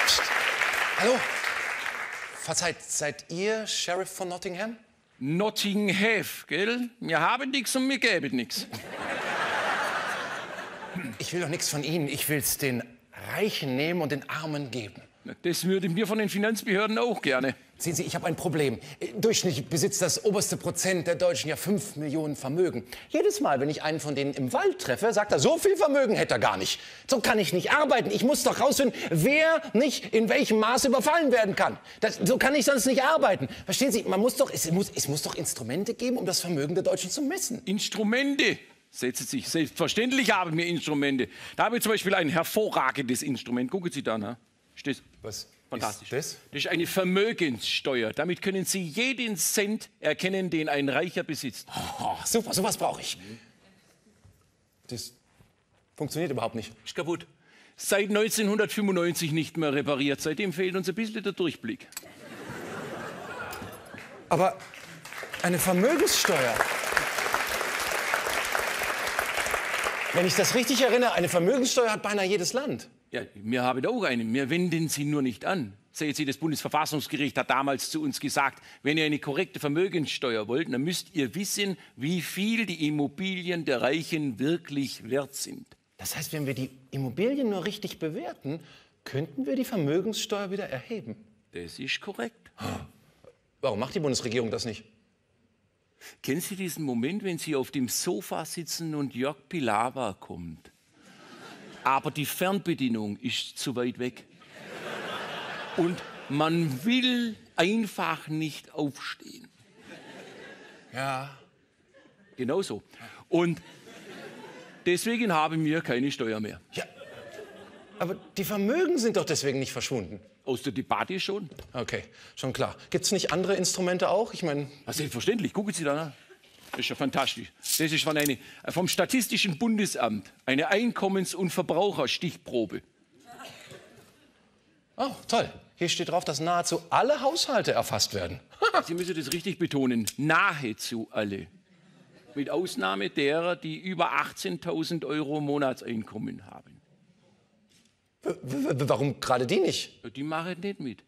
Psst. Hallo? Verzeiht, seid ihr Sheriff von Nottingham? Nottingham, gell? Wir haben nichts und wir geben nichts. Ich will doch nichts von Ihnen. Ich will's den Reichen nehmen und den Armen geben. Das würden wir von den Finanzbehörden auch gerne. Sehen Sie, ich habe ein Problem. Durchschnittlich besitzt das oberste Prozent der Deutschen ja 5 Millionen Vermögen. Jedes Mal, wenn ich einen von denen im Wald treffe, sagt er, so viel Vermögen hätte er gar nicht. So kann ich nicht arbeiten. Ich muss doch rausfinden, wer nicht in welchem Maße überfallen werden kann. So kann ich sonst nicht arbeiten. Verstehen Sie, es muss doch Instrumente geben, um das Vermögen der Deutschen zu messen. Instrumente? Setzen sich. Selbstverständlich haben wir Instrumente. Da habe ich zum Beispiel ein hervorragendes Instrument. Gucken Sie da, ne? Ist das? Was? Fantastisch. Ist das? Das ist eine Vermögenssteuer. Damit können Sie jeden Cent erkennen, den ein Reicher besitzt. Oh, super, sowas brauche ich. Das funktioniert überhaupt nicht. Ist kaputt. Seit 1995 nicht mehr repariert. Seitdem fehlt uns ein bisschen der Durchblick. Aber eine Vermögenssteuer. Wenn ich das richtig erinnere, eine Vermögenssteuer hat beinahe jedes Land. Ja, wir haben auch eine. Wir wenden sie nur nicht an. Sehen Sie, das Bundesverfassungsgericht hat damals zu uns gesagt, wenn ihr eine korrekte Vermögenssteuer wollt, dann müsst ihr wissen, wie viel die Immobilien der Reichen wirklich wert sind. Das heißt, wenn wir die Immobilien nur richtig bewerten, könnten wir die Vermögenssteuer wieder erheben. Das ist korrekt. Warum macht die Bundesregierung das nicht? Kennen Sie diesen Moment, wenn Sie auf dem Sofa sitzen und Jörg Pilawa kommt? Aber die Fernbedienung ist zu weit weg. Und man will einfach nicht aufstehen. Ja. Genau so. Und deswegen haben wir keine Steuer mehr. Ja. Aber die Vermögen sind doch deswegen nicht verschwunden. Aus der Debatte schon. Okay, schon klar. Gibt es nicht andere Instrumente auch? Ich meine... Selbstverständlich. Gucken Sie da nach. Das ist ja fantastisch. Das ist vom Statistischen Bundesamt eine Einkommens- und Verbraucherstichprobe. Oh, toll. Hier steht drauf, dass nahezu alle Haushalte erfasst werden. Sie müssen das richtig betonen. Nahezu alle. Mit Ausnahme derer, die über 18.000 € Monatseinkommen haben. Warum gerade die nicht? Die machen nicht mit.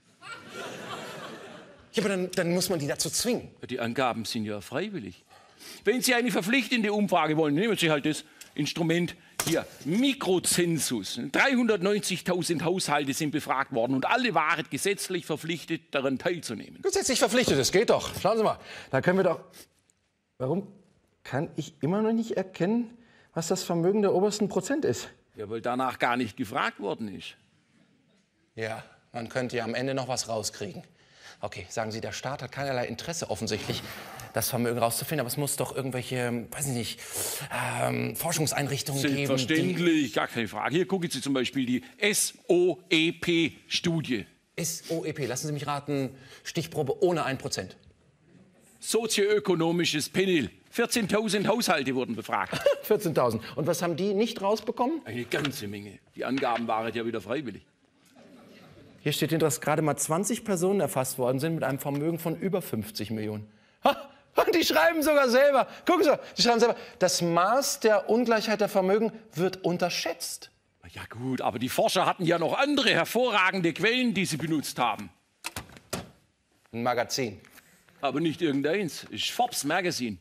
Ja, aber dann muss man die dazu zwingen. Die Angaben sind ja freiwillig. Wenn Sie eine verpflichtende Umfrage wollen, nehmen Sie halt das Instrument hier, Mikrozensus. 390.000 Haushalte sind befragt worden und alle waren gesetzlich verpflichtet, daran teilzunehmen. Gesetzlich verpflichtet, das geht doch. Schauen Sie mal, da können wir doch... Warum kann ich immer noch nicht erkennen, was das Vermögen der obersten Prozent ist? Ja, weil danach gar nicht gefragt worden ist. Ja, man könnte ja am Ende noch was rauskriegen. Okay, sagen Sie, der Staat hat keinerlei Interesse offensichtlich, das Vermögen rauszufinden, aber es muss doch irgendwelche, weiß ich nicht, Forschungseinrichtungen geben. Selbstverständlich, gar keine Frage. Hier gucken Sie zum Beispiel die SOEP-Studie. SOEP, lassen Sie mich raten, Stichprobe ohne 1%. Sozioökonomisches Panel. 14.000 Haushalte wurden befragt. 14.000. Und was haben die nicht rausbekommen? Eine ganze Menge. Die Angaben waren ja wieder freiwillig. Hier steht drin, dass gerade mal 20 Personen erfasst worden sind mit einem Vermögen von über 50 Millionen. Ha! Und die schreiben sogar selber, gucken Sie, die schreiben selber, das Maß der Ungleichheit der Vermögen wird unterschätzt. Ja gut, aber die Forscher hatten ja noch andere hervorragende Quellen, die sie benutzt haben. Ein Magazin. Aber nicht irgendeins, ist Forbes Magazine.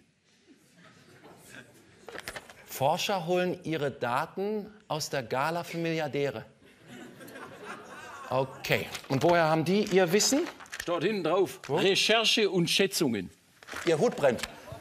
Forscher holen ihre Daten aus der Gala für Milliardäre. Okay. Und woher haben die ihr Wissen? Dort hinten drauf. Wo? Recherche und Schätzungen. Ihr Hut brennt.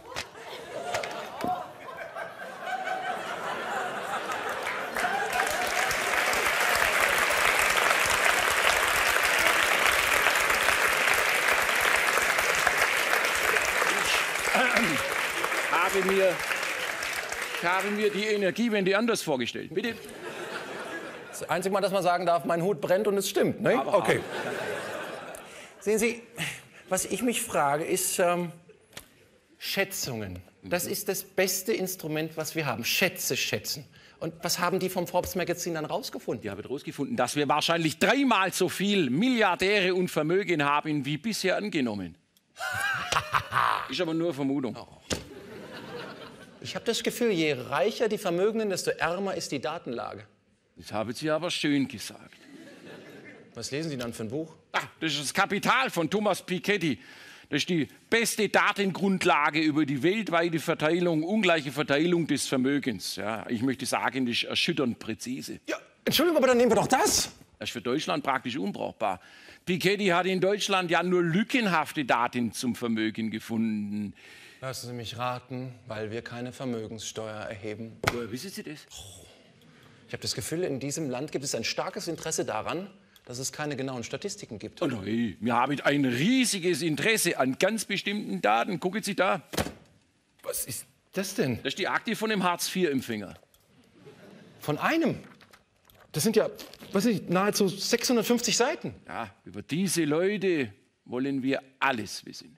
Ich habe mir die Energiewende anders vorgestellt. Bitte? Das einzige Mal, dass man sagen darf, mein Hut brennt und es stimmt, ne? Aber, okay. Sehen Sie, was ich mich frage, ist Schätzungen. Das ist das beste Instrument, was wir haben. Schätze schätzen. Und was haben die vom Forbes Magazin dann rausgefunden? Die haben rausgefunden, dass wir wahrscheinlich 3-mal so viel Milliardäre und Vermögen haben, wie bisher angenommen. Ist aber nur Vermutung. Oh. Ich habe das Gefühl, je reicher die Vermögenden, desto ärmer ist die Datenlage. Das haben Sie aber schön gesagt. Was lesen Sie dann für ein Buch? Ach, das ist das Kapital von Thomas Piketty. Das ist die beste Datengrundlage über die weltweite Verteilung, ungleiche Verteilung des Vermögens. Ja, ich möchte sagen, das ist erschütternd präzise. Ja, Entschuldigung, aber dann nehmen wir doch das. Das ist für Deutschland praktisch unbrauchbar. Piketty hat in Deutschland ja nur lückenhafte Daten zum Vermögen gefunden. Lassen Sie mich raten, weil wir keine Vermögenssteuer erheben. Woher wissen Sie das? Ich habe das Gefühl, in diesem Land gibt es ein starkes Interesse daran, dass es keine genauen Statistiken gibt. Oh nein, wir haben ein riesiges Interesse an ganz bestimmten Daten. Gucken Sie da. Was ist das denn? Das ist die Akte von dem Hartz-IV-Empfänger. Von einem? Das sind ja, was weiß ich, nahezu 650 Seiten. Ja, über diese Leute wollen wir alles wissen.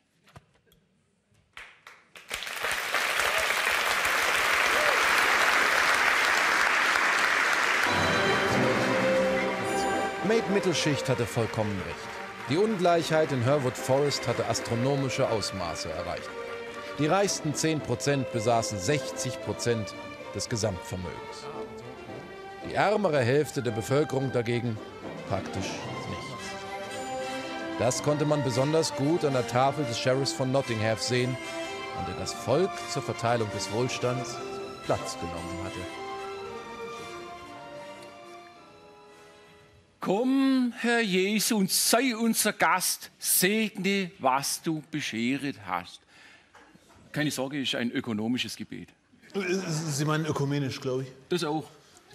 Maid Mittelschicht hatte vollkommen recht. Die Ungleichheit in Herwood Forest hatte astronomische Ausmaße erreicht. Die reichsten 10% besaßen 60% des Gesamtvermögens. Die ärmere Hälfte der Bevölkerung dagegen praktisch nichts. Das konnte man besonders gut an der Tafel des Sheriffs von Nottingham sehen, an der das Volk zur Verteilung des Wohlstands Platz genommen hatte. Komm, Herr Jesus, und sei unser Gast, segne, was du bescheret hast. Keine Sorge, ist ein ökonomisches Gebet. Sie meinen ökumenisch, glaube ich. Das auch.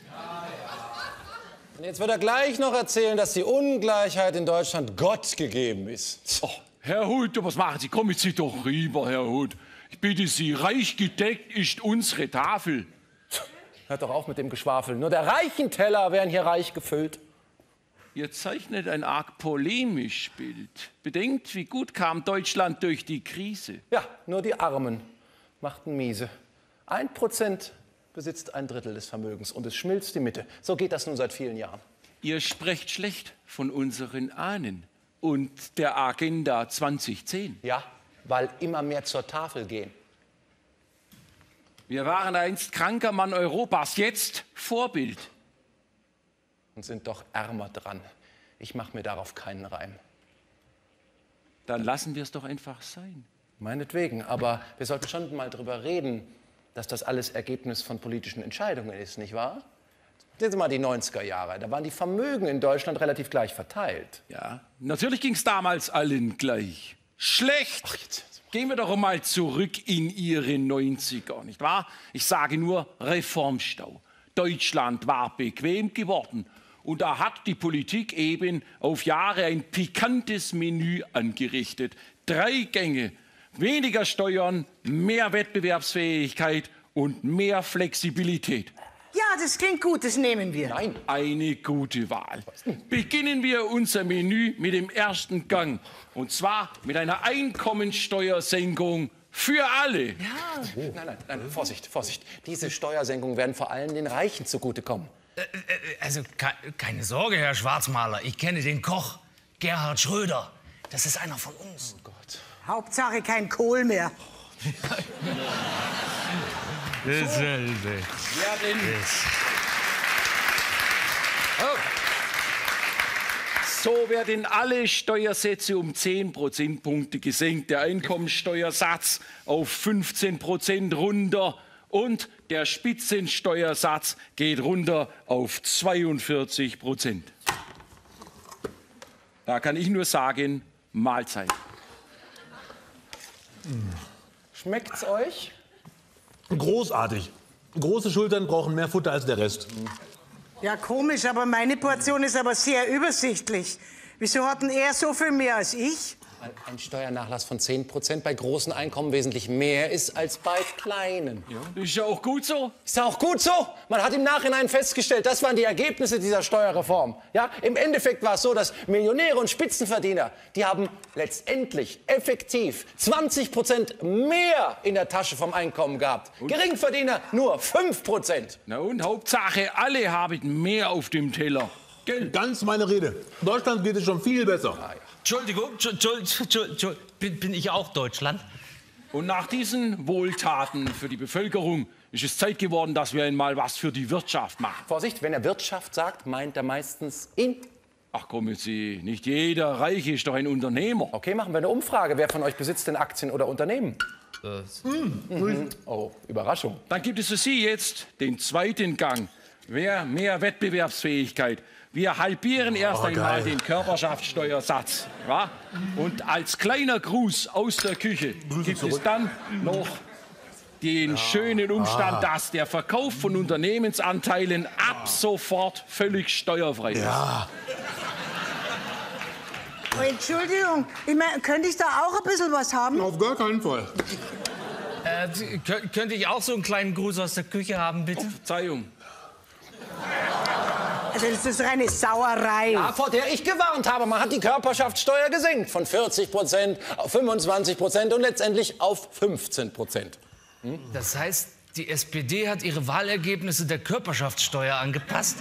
Und jetzt wird er gleich noch erzählen, dass die Ungleichheit in Deutschland Gott gegeben ist. Oh, Herr Hut, was machen Sie? Kommen Sie doch rüber, Herr Hut. Ich bitte Sie, reich gedeckt ist unsere Tafel. Hört doch auf mit dem Geschwafel. Nur der reichen Teller werden hier reich gefüllt. Ihr zeichnet ein arg polemisch Bild. Bedenkt, wie gut kam Deutschland durch die Krise. Ja, nur die Armen machten miese. 1% besitzt 1/3 des Vermögens und es schmilzt die Mitte. So geht das nun seit vielen Jahren. Ihr sprecht schlecht von unseren Ahnen und der Agenda 2010. Ja, weil immer mehr zur Tafel gehen. Wir waren einst kranker Mann Europas, jetzt Vorbild. Und sind doch ärmer dran. Ich mache mir darauf keinen Reim. Dann lassen wir es doch einfach sein. Meinetwegen, aber wir sollten schon mal drüber reden, dass das alles Ergebnis von politischen Entscheidungen ist, nicht wahr? Sehen Sie mal die 90er Jahre, da waren die Vermögen in Deutschland relativ gleich verteilt. Ja, natürlich ging es damals allen gleich. Schlecht. Ach, jetzt. Gehen wir doch mal zurück in Ihre 90er, nicht wahr? Ich sage nur Reformstau. Deutschland war bequem geworden. Und da hat die Politik eben auf Jahre ein pikantes Menü angerichtet. 3 Gänge, weniger Steuern, mehr Wettbewerbsfähigkeit und mehr Flexibilität. Ja, das klingt gut, das nehmen wir. Nein. Eine gute Wahl. Beginnen wir unser Menü mit dem ersten Gang. Und zwar mit einer Einkommensteuersenkung für alle. Nein, Vorsicht, Vorsicht. Diese Steuersenkungen werden vor allem den Reichen zugutekommen. Also keine Sorge, Herr Schwarzmaler. Ich kenne den Koch, Gerhard Schröder. Das ist einer von uns. Oh Gott. Hauptsache kein Kohl mehr. Dasselbe. Ja, denn so werden alle Steuersätze um 10 Prozentpunkte gesenkt. Der Einkommensteuersatz auf 15% runter und der Spitzensteuersatz geht runter auf 42%. Da kann ich nur sagen, Mahlzeit. Schmeckt's euch? Großartig. Große Schultern brauchen mehr Futter als der Rest. Ja, komisch, aber meine Portion ist aber sehr übersichtlich. Wieso hat denn er so viel mehr als ich? Weil ein Steuernachlass von 10% bei großen Einkommen wesentlich mehr ist als bei kleinen. Ja, ist ja auch gut so. Ist ja auch gut so. Man hat im Nachhinein festgestellt, das waren die Ergebnisse dieser Steuerreform. Ja, im Endeffekt war es so, dass Millionäre und Spitzenverdiener, die haben letztendlich effektiv 20% mehr in der Tasche vom Einkommen gehabt. Geringverdiener nur 5%. Na und Hauptsache, alle haben mehr auf dem Teller. Gell? Ganz meine Rede. Deutschland geht es schon viel besser. Entschuldigung, bin ich auch Deutschland? Und nach diesen Wohltaten für die Bevölkerung ist es Zeit geworden, dass wir einmal was für die Wirtschaft machen. Vorsicht, wenn er Wirtschaft sagt, meint er meistens ihn. Ach kommen Sie, nicht jeder Reiche ist doch ein Unternehmer. Okay, machen wir eine Umfrage. Wer von euch besitzt denn Aktien oder Unternehmen? Oh, Überraschung. Dann gibt es für Sie jetzt den zweiten Gang. Mehr Wettbewerbsfähigkeit. Wir halbieren erst einmal den Körperschaftssteuersatz. Ja? Und als kleiner Gruß aus der Küche gibt es dann noch den schönen Umstand, dass der Verkauf von Unternehmensanteilen ab sofort völlig steuerfrei ist. Ja. Oh, Entschuldigung, ich mein, könnte ich da auch ein bisschen was haben? Auf gar keinen Fall. Könnte ich auch so einen kleinen Gruß aus der Küche haben, bitte? Verzeihung. Also das ist reine Sauerei. Ja, vor der ich gewarnt habe. Man hat die Körperschaftssteuer gesenkt von 40% auf 25% und letztendlich auf 15%. Das heißt, die SPD hat ihre Wahlergebnisse der Körperschaftssteuer angepasst?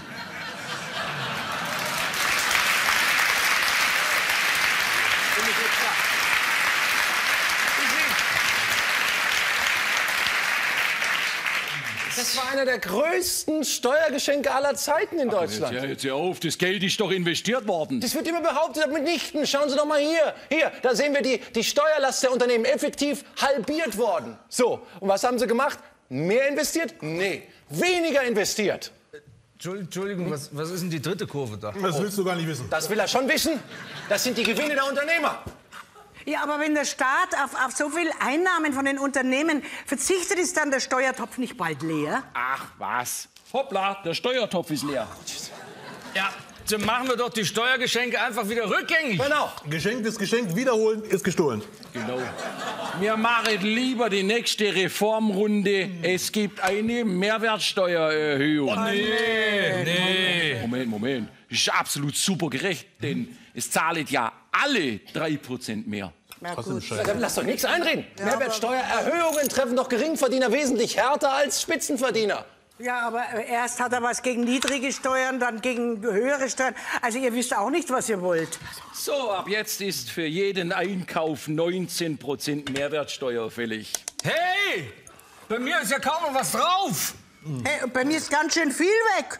Das war einer der größten Steuergeschenke aller Zeiten in Deutschland. Jetzt hör auf, das Geld ist doch investiert worden. Das wird immer behauptet, aber mitnichten. Schauen Sie doch mal hier. Hier, da sehen wir die Steuerlast der Unternehmen effektiv halbiert worden. So, und was haben Sie gemacht? Mehr investiert? Nee, weniger investiert. Entschuldigung, was ist denn die dritte Kurve da? Das willst du gar nicht wissen. Das will er schon wissen. Das sind die Gewinne der Unternehmer. Ja, aber wenn der Staat auf so viel Einnahmen von den Unternehmen verzichtet, ist dann der Steuertopf nicht bald leer? Ach was. Hoppla, der Steuertopf ist leer. Ja, dann machen wir doch die Steuergeschenke einfach wieder rückgängig. Genau. Geschenkt ist geschenkt, wiederholen ist gestohlen. Genau. Wir machen lieber die nächste Reformrunde. Es gibt eine Mehrwertsteuererhöhung. Nee. Moment. Das ist absolut super gerecht, denn es zahlen ja alle 3% mehr. Na Was im gut. Scheiß. Lass doch nichts einreden. Mehrwertsteuererhöhungen treffen doch Geringverdiener wesentlich härter als Spitzenverdiener. Ja, aber erst hat er was gegen niedrige Steuern, dann gegen höhere Steuern. Also ihr wisst auch nicht, was ihr wollt. So, ab jetzt ist für jeden Einkauf 19% Mehrwertsteuer fällig. Hey, bei mir ist ja kaum noch was drauf. Hey, bei mir ist ganz schön viel weg.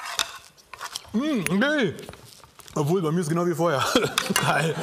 Nee. Obwohl, bei mir ist genau wie vorher. Geil.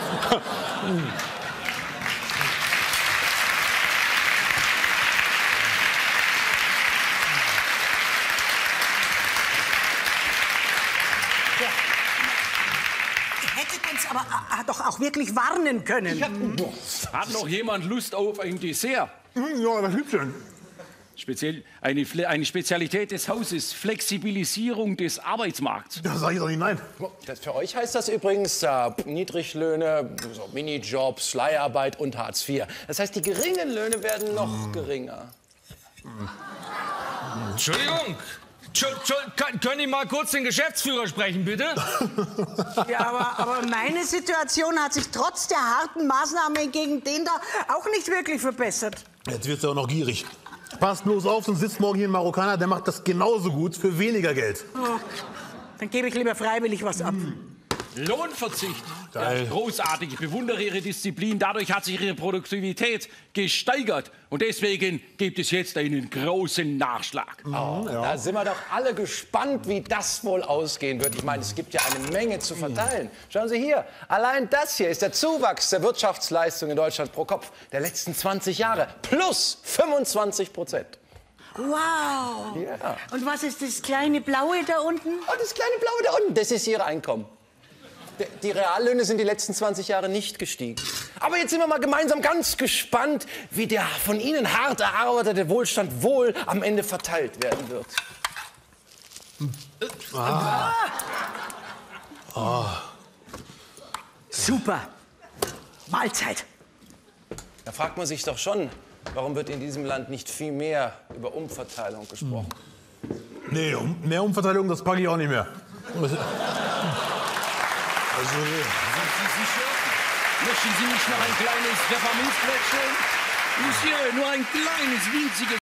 Ihr hättet uns aber doch auch wirklich warnen können. Hat noch jemand Lust auf ein Dessert? Ja, das gibt's schon. Speziell eine Spezialität des Hauses, Flexibilisierung des Arbeitsmarkts. Da sag ich doch nicht nein. Für euch heißt das übrigens Niedriglöhne, so Minijobs, Leiharbeit und Hartz IV. Das heißt, die geringen Löhne werden noch geringer. Entschuldigung. Können Sie mal kurz den Geschäftsführer sprechen, bitte? Ja, aber meine Situation hat sich trotz der harten Maßnahmen gegen den da auch nicht wirklich verbessert. Jetzt wirst du auch noch gierig. Passt bloß auf, sonst sitzt morgen hier ein Marokkaner, der macht das genauso gut für weniger Geld. Oh, dann gebe ich lieber freiwillig was ab. Lohnverzicht. Geil. Ja, großartig. Ich bewundere Ihre Disziplin. Dadurch hat sich Ihre Produktivität gesteigert. Und deswegen gibt es jetzt einen großen Nachschlag. Da sind wir doch alle gespannt, wie das wohl ausgehen wird. Ich meine, es gibt ja eine Menge zu verteilen. Schauen Sie hier, allein das hier ist der Zuwachs der Wirtschaftsleistung in Deutschland pro Kopf der letzten 20 Jahre. Plus 25%. Wow. Ja. Und was ist das kleine Blaue da unten? Oh, das kleine Blaue da unten, das ist Ihr Einkommen. Die Reallöhne sind die letzten 20 Jahre nicht gestiegen. Aber jetzt sind wir mal gemeinsam ganz gespannt, wie der von Ihnen hart erarbeitete Wohlstand wohl am Ende verteilt werden wird. Super. Mahlzeit. Da fragt man sich doch schon, warum wird in diesem Land nicht viel mehr über Umverteilung gesprochen? Nee, mehr Umverteilung, das packe ich auch nicht mehr. Sind Sie sicher? Möchten Sie nicht noch ein kleines Pfefferminzplättchen? Monsieur, nur ein kleines, winziges